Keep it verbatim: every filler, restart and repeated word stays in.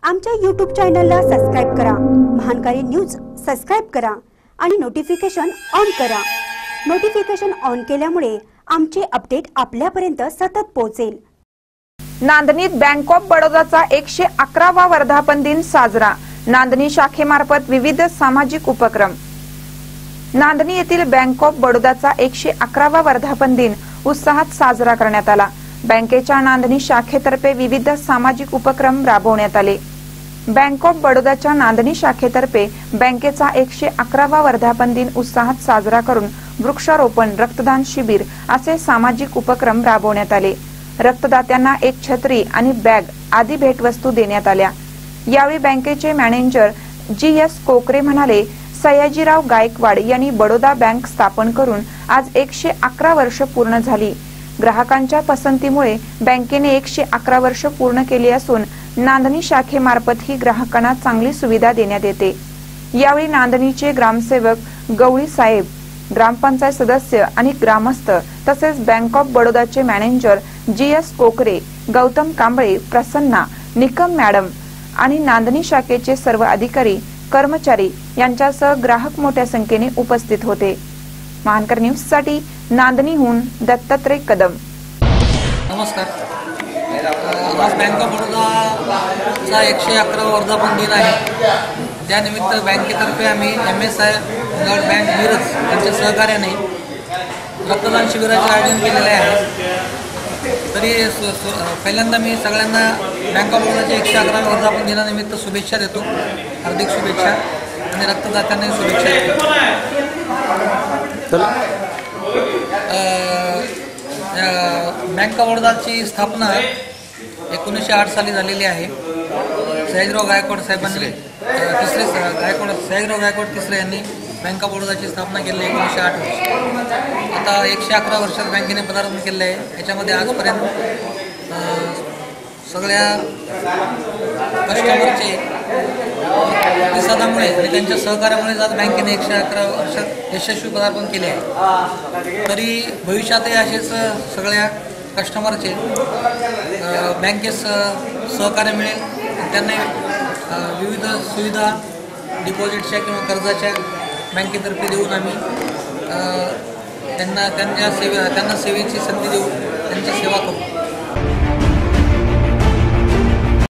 आमच्या यूट्यूब चॅनलला सबस्क्राइब करा, महानकारी न्यूज सबस्क्राइब करा आणि नोटिफिकेशन ऑन करा। नोटिफिकेशन ऑन केल्यामुळे आमचे अपडेट आपल्यापर्यंत सतत पोहोचेल। नांदणीत बँक ऑफ बडोदाचा एकशे अकरावा वर्धापन दिन साजरा। नांदणी शाखेमार्फत विविध सामाजिक उपक्रम। नांदणी येथील बँक ऑफ बडोदाचा एकशे अकरावा वर्धापन दिन उत्साहात साजरा करण्यात आला। बँकेच्या नांदणी शाखेतर्फे विविध सामाजिक उपक्रम राबवण्यात आले। बँक ऑफ बडोदाच्या नांदणी शाखेतर्फे बँकेचा एकशे अकरावा वर्धापन दिन उत्साहात साजरा करून वृक्षारोपण, रक्तदान शिबिर असे सामाजिक उपक्रम राबवण्यात आले। रक्तदात्यांना एक छत्री आणि बॅग आदी भेटवस्तू देण्यात आल्या। यावेळी बँकेचे मॅनेजर जी एस कोकरे म्हणाले, सयाजीराव गायकवाड यांनी बडोदा बँक स्थापन करून आज एकशे अकरा वर्ष पूर्ण झाली। ग्राहकांच्या पसंतीमुळे बँकेने एकशे अकरा वर्ष पूर्ण केली असून नांदणी शाखेमार्फत ही ग्राहकांना चांगली सुविधा देण्यात येते। यावेळी नांदणीचे ग्रामसेवक गवळी साहेब, ग्रामपंचायत सदस्य आणि ग्रामस्थ तसेच बँक ऑफ बडोदाचे manager G S Kokare, Gautam Kamble, Prasanna, Nikam madam आणि नांदणी शाखेचे सर्व अधिकारी, कर्मचारी यांच्यासह ग्राहक मोठ्या संख्येने उपस्थित होते। महानकर न्यूज साठी नांदणीहून दत्तात्रय कदम। नमस्कार। आज बँक ऑफ बडोदाचा एकशे अकरा वर्धापन दिन आहे। त्यानिमित्त बँकेतर्फे आम्ही M S I blood bank Miraj यांच्या सहकार्याने रक्तदान शिबिराचे आयोजन केलेले आहे। तरी पहिल्यांदा मी सगळ्यांना बँक ऑफ बडोदाच्या एकशे अकराव्या वर्धापन दिनानिमित्त शुभेच्छा देतो, हार्दिक शुभेच्छा आणि रक्तदात्यांनाही शुभेच्छा देतो। बँक ऑफ बडोदाची स्थापना एकोणीसशे आठ साली झालेली आहे। सयाजीराव गायकवाड साहेबांनी तिसरे गायकवाड सयाजीराव गायकवाड तिसरे यांनी बँक ऑफ बडोदाची स्थापना केली एकोणीसशे आठ वर्ष। आता एकशे अकरा वर्षात बँकेने पदार्पण केले आहे। याच्यामध्ये आजपर्यंत सगळ्या कस्टमरचे प्रतिसादामुळे आणि त्यांच्या सहकार्यामुळे आज बँकेने एकशे अकरा वर्षात यशस्वी पदार्पण केले आहे। तरी भविष्यातही असेच सगळ्या कस्टमरचे बँकेस सहकार्य मिळेल। त्यांना विविध सुविधा डिपॉझिटच्या किंवा कर्जाच्या बँकेतर्फे देऊन आम्ही त्यांना त्यांच्या सेवे त्यांना सेवेची संधी देऊ, त्यांची सेवा करू।